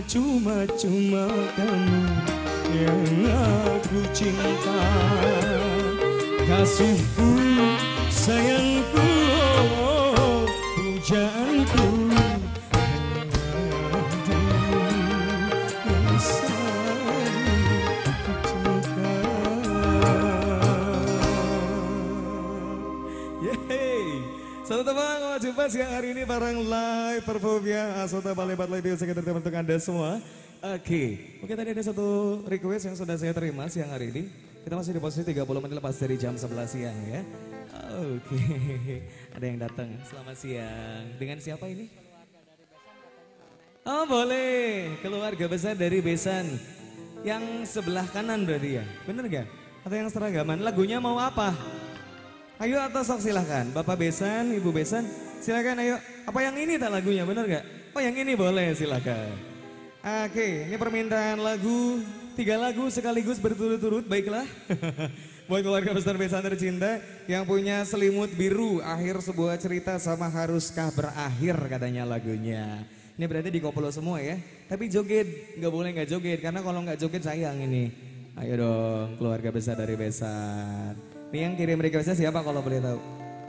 cuma-cuma kamu yang aku cinta. Kasihku, sayangku, pujaanku, yang selalu ku cinta. Yeay, satu teman mau jumpa siang hari ini bareng live performnya Asota Balebat Live sekitar teman untuk Anda semua. Oke, mungkin tadi ada satu request yang sudah saya terima siang hari ini. Kita masih di posisi 30 menit lepas dari jam 11 siang ya. Oke, ada yang datang. Selamat siang. Dengan siapa ini? Oh boleh, keluarga besar dari Besan. Yang sebelah kanan berarti ya, bener gak? Atau yang seragaman, lagunya mau apa? Ayo atau sok silahkan, Bapak Besan, Ibu Besan, silahkan ayo. Apa yang ini tak lagunya, bener gak? Oh yang ini boleh, silahkan. Oke, ini permintaan lagu, 3 lagu sekaligus berturut-turut, baiklah. Buat keluarga besar Besan tercinta yang punya selimut biru, akhir sebuah cerita sama haruskah berakhir katanya lagunya. Ini berarti di koplo semua ya, tapi joget, nggak boleh nggak joget, karena kalau nggak joget sayang ini. Ayo dong, keluarga besar dari Besan. Ini yang kirim requestnya siapa kalau boleh tahu?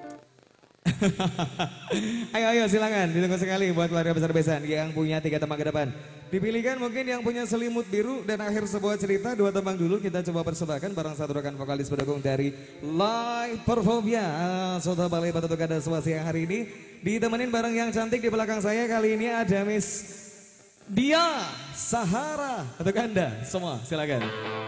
Ayo silakan, ditunggu sekali buat keluarga besar Besan yang punya 3 tembang ke depan. Dipilihkan mungkin yang punya selimut biru dan akhir sebuah cerita, 2 tembang dulu kita coba persembahkan bareng satu rekan vokalis pendukung dari Live Performia Asota Balebat untuk Anda semua siang hari ini. Ditemenin bareng yang cantik di belakang saya kali ini ada Miss Dia Sahara untuk Anda semua, silakan.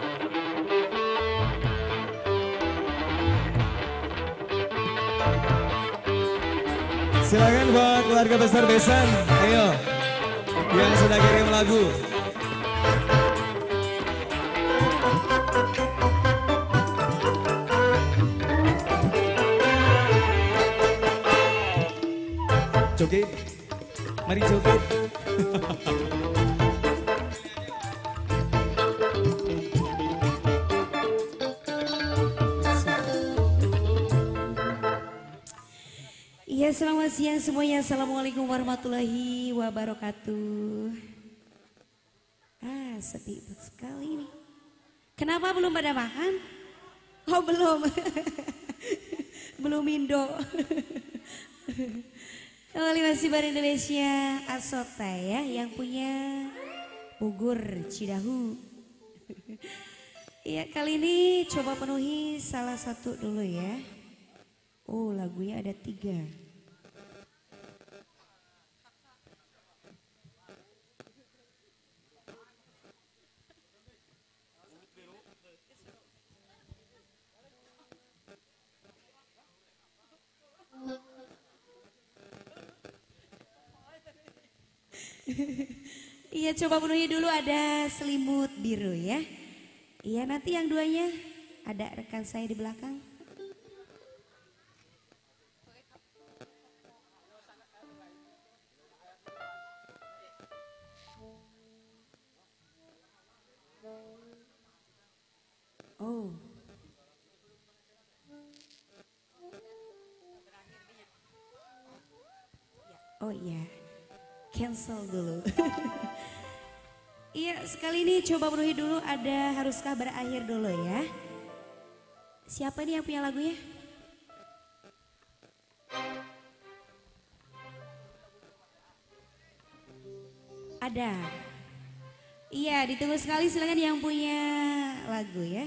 Silakan buat keluarga besar Besan, ayo yang sudah kirim lagu. Joget, mari joget. Ya, selamat siang semuanya. Assalamualaikum warahmatullahi wabarakatuh. Sepi sekali nih. Kenapa belum pada makan? Oh belum. Belum Indo. Kembali masih bareng Indonesia Asota ya, yang punya Bogor Cidahu. Ya, kali ini coba penuhi salah satu dulu ya. Oh, lagunya ada 3. Iya, coba penuhi dulu ada selimut biru ya. Iya, nanti yang 2-nya ada rekan saya di belakang. Oh. Oh iya. Cancel dulu. Iya, sekali ini coba penuhi dulu ada haruskah berakhir dulu ya. Siapa nih yang punya lagunya? Ada. Iya, ditunggu sekali, silakan yang punya lagu ya.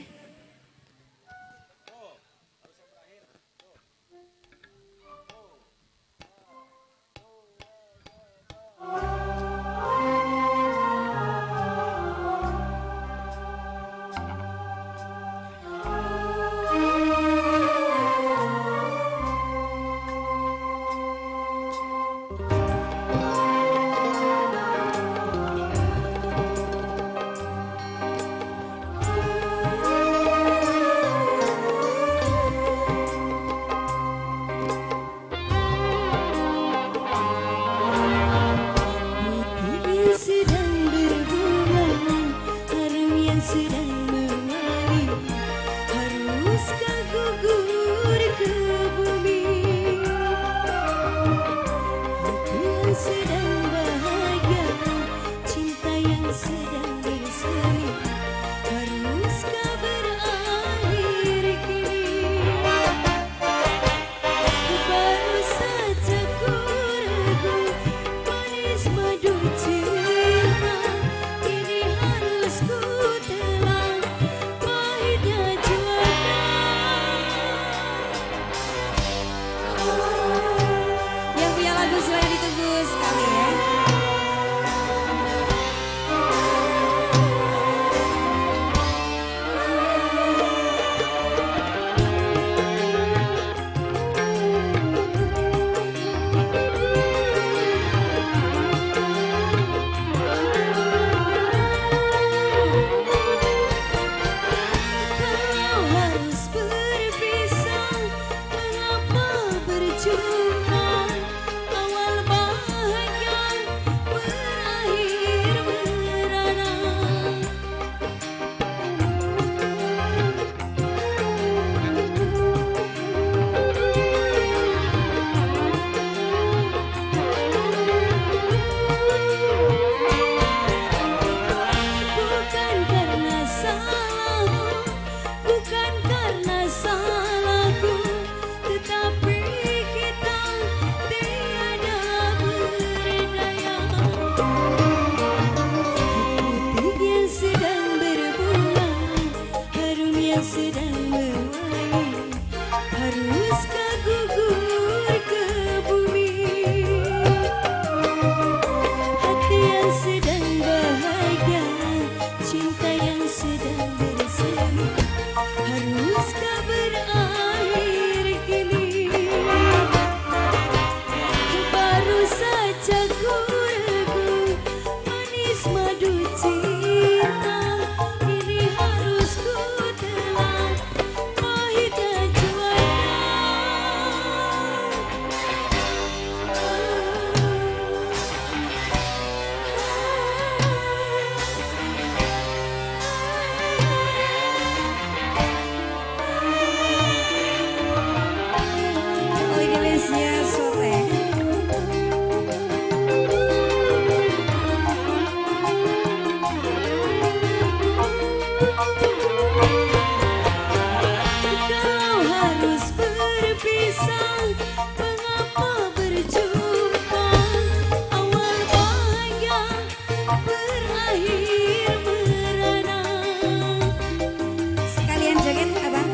mengapa berjumpa awal bahagia berakhir merana. Sekalian joget abang.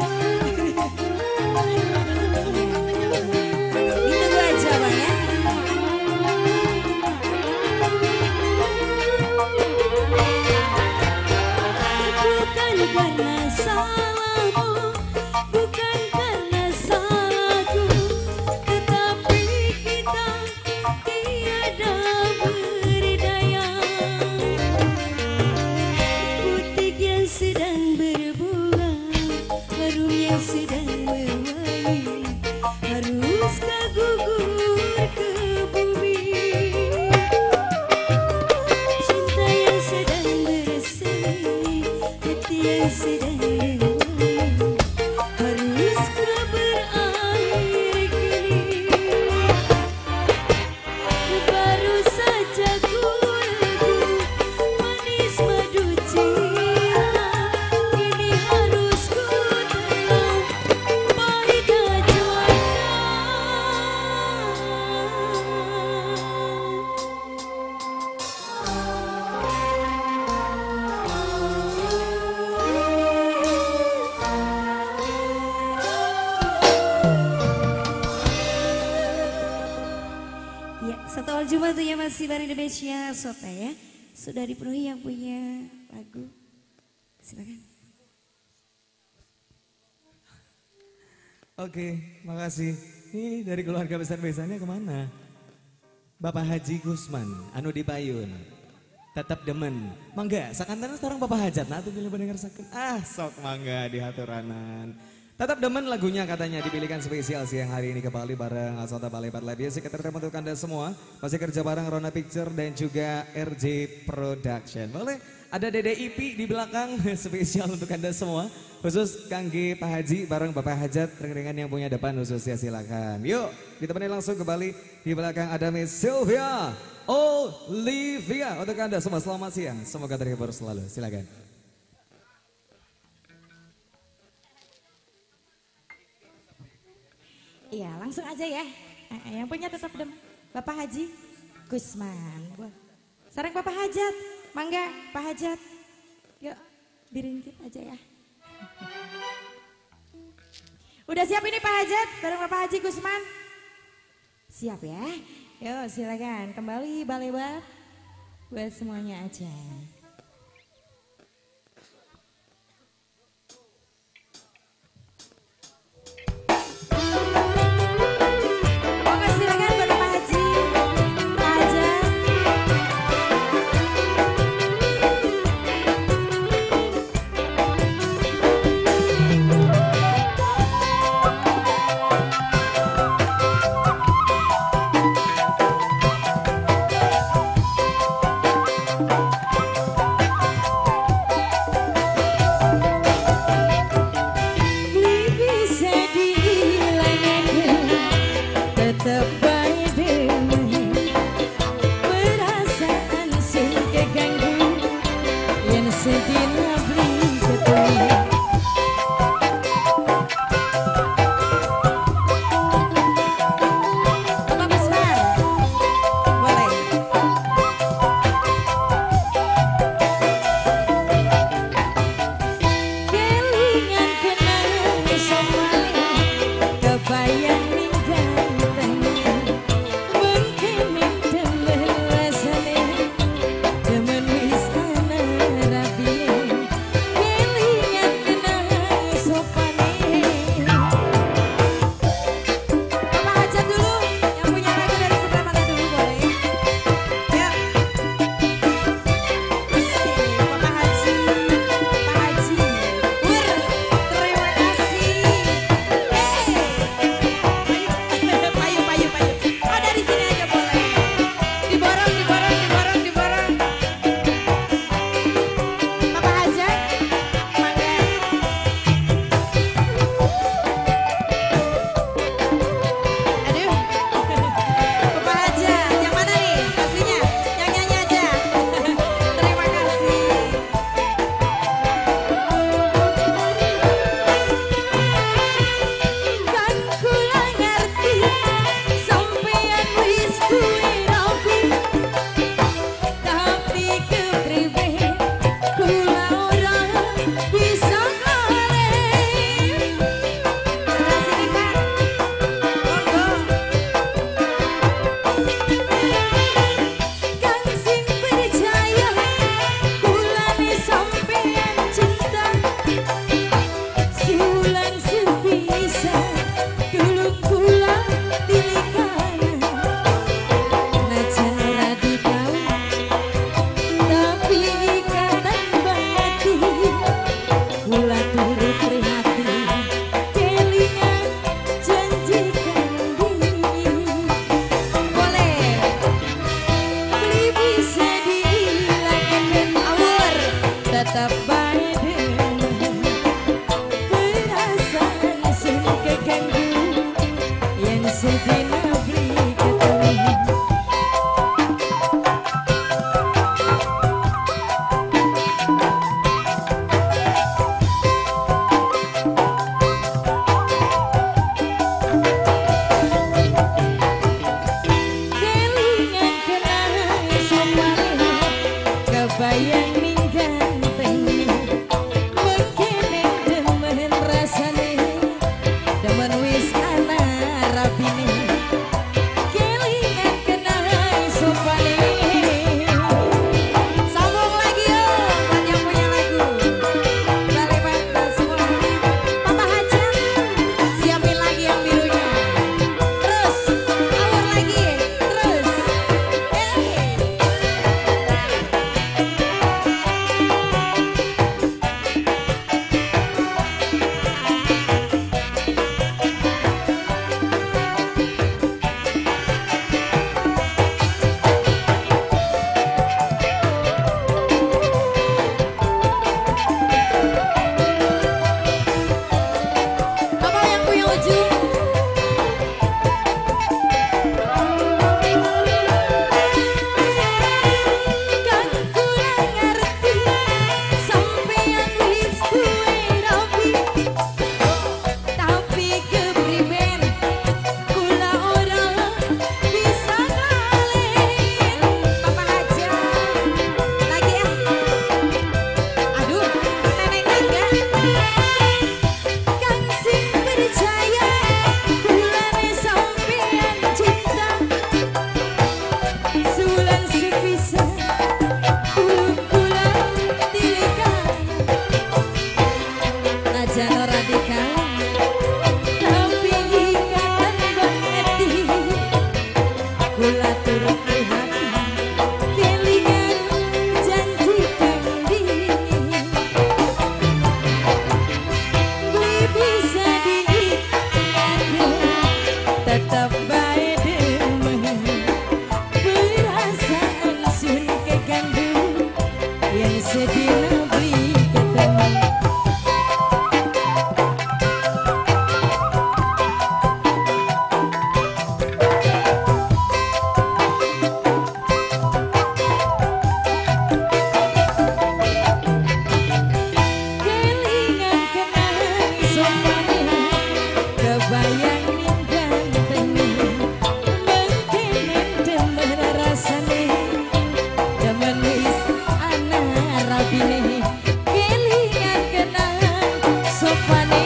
Ditunggu aja bang ya. Bukan karena salahmu, bukan karena salahku, tetapi kita tiada berdaya. Butik yang sedang berbunga, harum yang sedang mewangi, haruskah gugur ke bumi? Cinta yang sedang bersemi, hati yang sedang mewangi, haruskah berakhir kini? Baru saja ku ragu manis madu cinta, kini harus ku telan pahit acuannya. Ya, satu aljuma tuh ya masih bareng Indonesia Sota ya. Sudah dipenuhi yang punya lagu. Silakan. Oke, makasih. Ini dari keluarga besar besannya kemana? Bapak Haji Gusman, anu di Payun. Tetap demen. Mangga, sakantan sekarang Bapak Hajat. Nah tuh pilih pendengar sakit. Ah, sok mangga di haturanan. Tetap demen lagunya katanya dipilihkan spesial siang hari ini kembali bareng Asota Balebat Live Music. Terima untuk Anda semua. Masih kerja bareng Rona Picture dan juga RJ Production. Boleh ada Dede Ipi di belakang spesial untuk Anda semua. Khusus Kangge Pak Haji bareng Bapak Hajat ring-ringan yang punya depan khususnya silakan. Yuk ditemani langsung kembali di belakang ada Miss Sylvia Olivia. Untuk Anda semua selamat siang. Semoga terhibur selalu. Silakan. Iya, langsung aja ya. Yang punya tetap Bapak Haji Gusman. Sarang Bapak Hajat, mangga Pak Hajat. Yuk, diringkit aja ya. Udah siap ini Pak Hajat bareng Bapak Haji Gusman? Siap ya? Yuk silakan kembali Balebat buat semuanya aja. sedina beli ketemu. Kelingan kenang sopane kebayang ning ganteng mengkene demen rasane demen wis ana rapine kelingan kenang sopane. Sambung lagi yuk buat yang punya lagu balik bantah semua. Papa Hajat siapin lagi yang birunya terus awur lagi terus Papa yang punya ujung. Kan kurang ngerti sampeyan wis duwe rapi tapi kepriben kula ora bisa ngalen. Papa Hajat lagi ya. Aduh neneng enggak kan sing percaya kulane sampeyan cinta sulan sepisah ulu kula tilikan najan ora dikalah tapi ikatan bangeti kula turut prihatin kelingan janji kandi beli bisa diingatkan tetap bae demen perasaan sun keganggu yang sedina beli ketemu. Kelingan kenang sopane kebayang ning ganteng mengkene demen rasane demen wis ana rapine kelingan kenang sopane.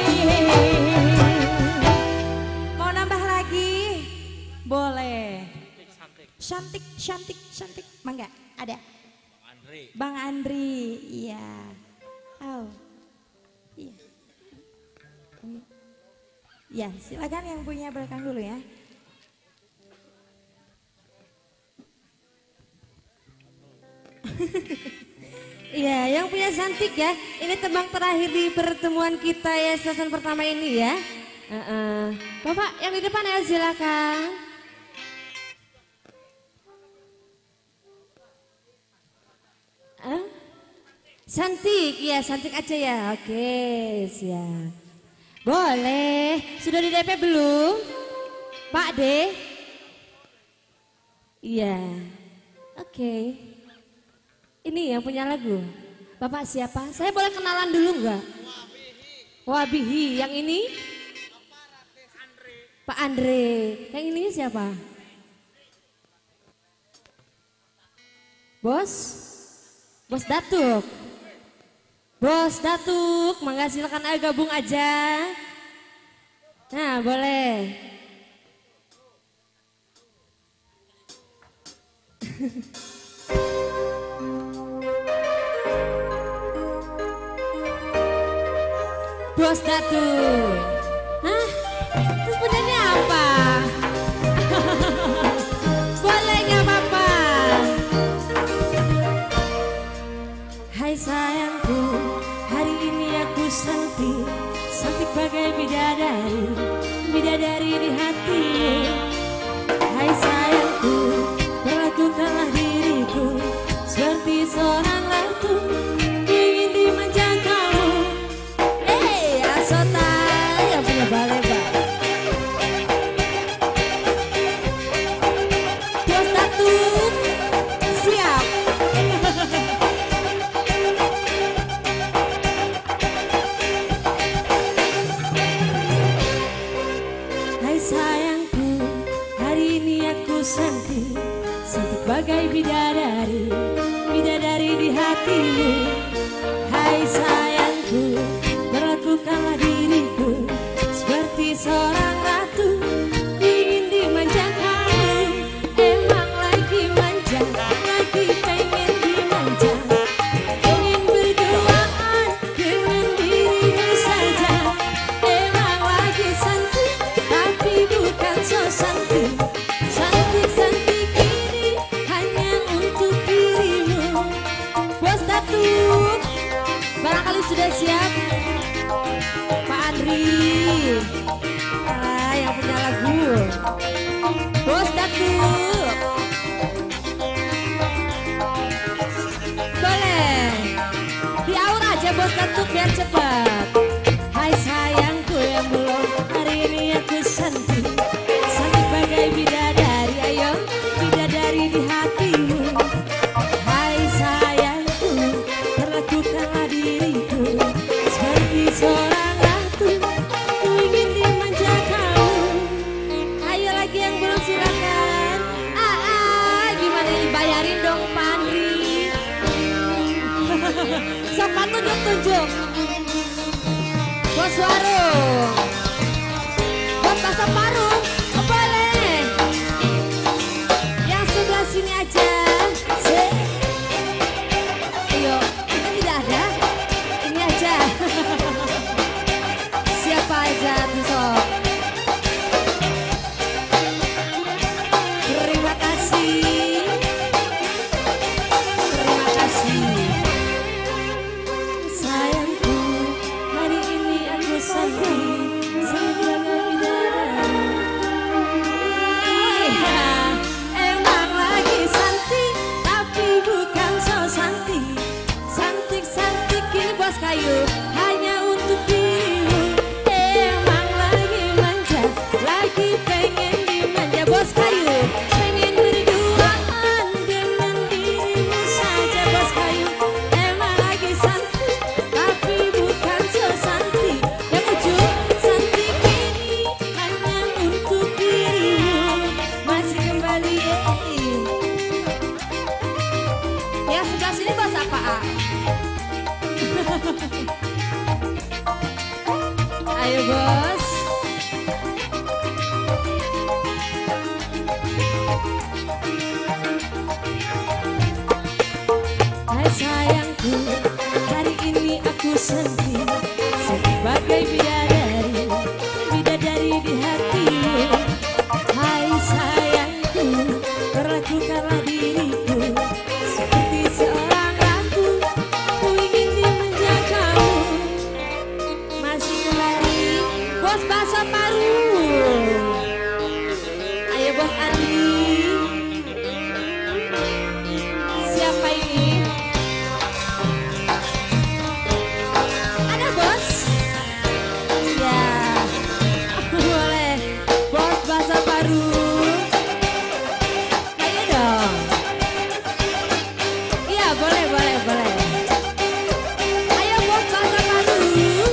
Mau nambah lagi? Boleh. Cantik, cantik, cantik. Mangga, ada. Bang Andri, iya. Oh, iya. Ya, silakan yang punya belakang dulu ya. Iya, yang punya cantik ya. Ini tembang terakhir di pertemuan kita ya, season pertama ini ya. Bapak yang di depan ya silakan. Cantik, ya cantik aja ya. Oke, siap. Boleh. Sudah di DP belum? Pak D? Iya. Oke. Ini yang punya lagu. Bapak siapa? Saya boleh kenalan dulu enggak? Wabihi. Yang ini? Pak Andre. Yang ini siapa? Bos? Bos Datuk. Bos Datuk, mangga silakan ayo gabung aja. Nah, boleh. Bos Datuk. Hah? Terus sebenarnya apa? Boleh nggak apa-apa? Hai sayangku, hari ini aku cantik, cantik bagai bidadari, bidadari di hatimu. Hai sayangku, perlakukanlah diriku seperti seorang ratu, ingin dimanja kamu. Asal tahu cantik, cantik bagai bidadari, bidadari di hatimu. Hai sayangku, perlakukanlah diriku seperti seorang ratu. Ku ingin dimanja kamu, emang lagi manja, lagi pengen dimanja. Pengen berduaan dengan dirimu saja. Emang lagi cantik, tapi bukan so cantik. Cantik-cantik ini hanya untuk dirimu. Bos Datuk, barangkali sudah siap Pak Andri, yang punya lagu. Bos Datuk, boleh diaur aja Bos Datuk biar cepat. Hai sayangku yang belum, hari ini aku cantik, cantik bagai bidadari. Ayo bidadari di hatimu. Hai sayangku, perlakukanlah diriku seperti seorang ratu. Ku ingin dimanja kamu. Ayo lagi yang belum silakan. Gimana ini, bayarin dong Pak Andri. Siapa tunjuk-tunjuk? Bos warung, bos pasar parung, oh, boleh. Yang sebelah sini aja. Ayo, ini tidak ada. Ini aja. Siapa aja tuh sob. Terima kasih. Terima kasih. Sayangku, hari ini aku cantik, cantik bagai bidadari. Oh iya, emang lagi cantik, tapi bukan so cantik. Cantik-cantik ini bos kayu, hanya untuk dirimu. Emang lagi manja, lagi pengen dimanja. Bos kayu, pengen berduaan dengan dirimu saja. Bos kayu, emang lagi cantik, tapi bukan so cantik. Yang ujung, cantik ini hanya untuk dirimu. Masih kembali, ya sebelah sini bos apa? Ayo bos. Hai sayangku, hari ini aku cantik, cantik bagai bidadari, bidadari di hatimu. Hai sayangku, perlakukanlah diriku seperti seorang ratu. Ku ingin dimanja kamu. Masih kembali bos bakso parung. Ayo bos Andi. Siapa ini? Ada bos? Ya, boleh. Bos bakso parung. Ayo dong. Iya boleh, boleh, boleh. Ayo bos bakso parung.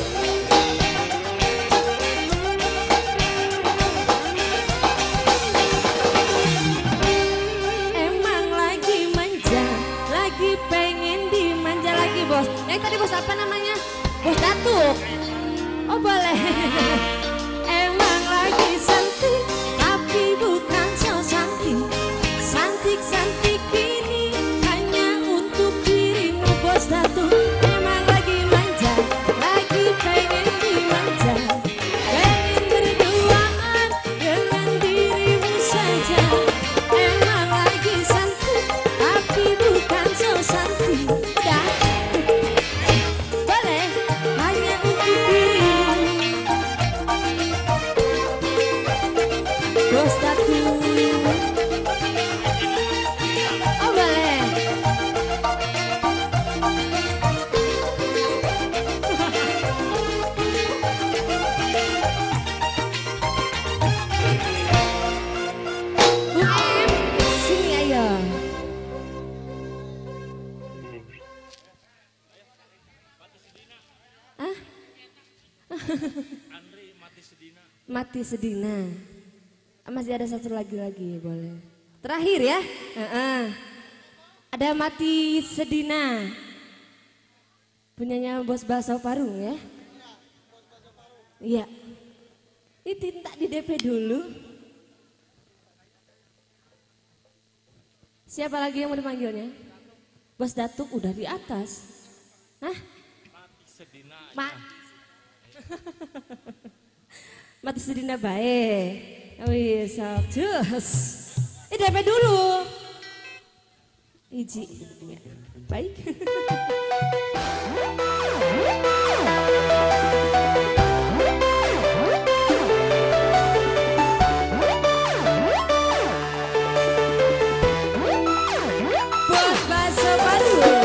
Emang lagi manja, lagi pengen dimanja lagi bos. Yang tadi bos apa namanya? Bos Datuk. Oh boleh. Emang lagi cantik, tapi bukan so cantik. Cantik-cantik ini hanya untuk dirimu bos Datuk. Emang lagi manja, lagi pengen dimanja. Pengen berduaan dengan dirimu saja. Emang lagi cantik, tapi bukan so cantik. Udah, boleh, hanya untuk dirimu bos Datuk. Oh boleh. Bu Em, sini ayo. Ah? Mati Sedina. Masih ada satu lagi boleh. Terakhir ya. Ada Mati Sedina. Punyanya Bos Baso Parung ya. Iya. Ini tinta di DP dulu. Siapa lagi yang mau dipanggilnya? Bos Datuk udah di atas. Hah? Mati Sedina. Mati Sedina baik. Wih, terus. Ini DP dulu. Iji. Baik. Bos Baso Parung.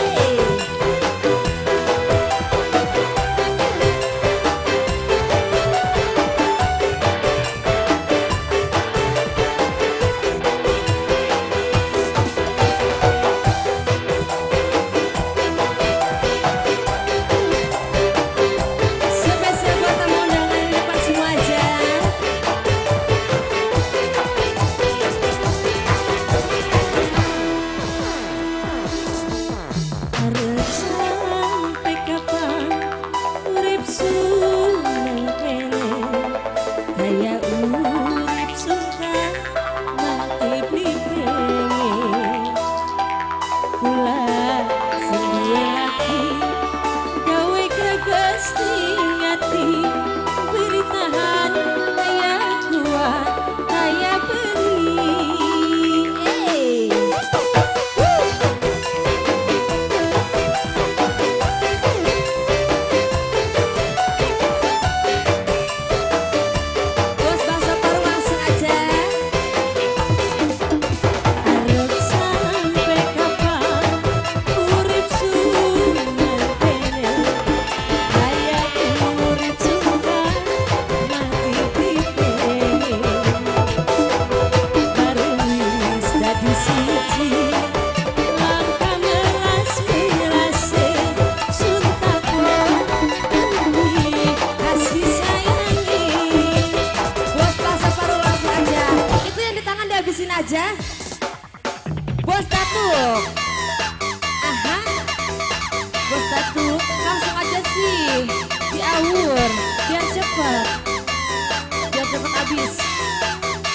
Aja Bos Datuk. Aha, Bos Datuk langsung aja sih diawur biar cepet habis.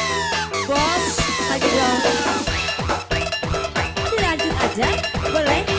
Bos lagi dong, dilanjut aja boleh.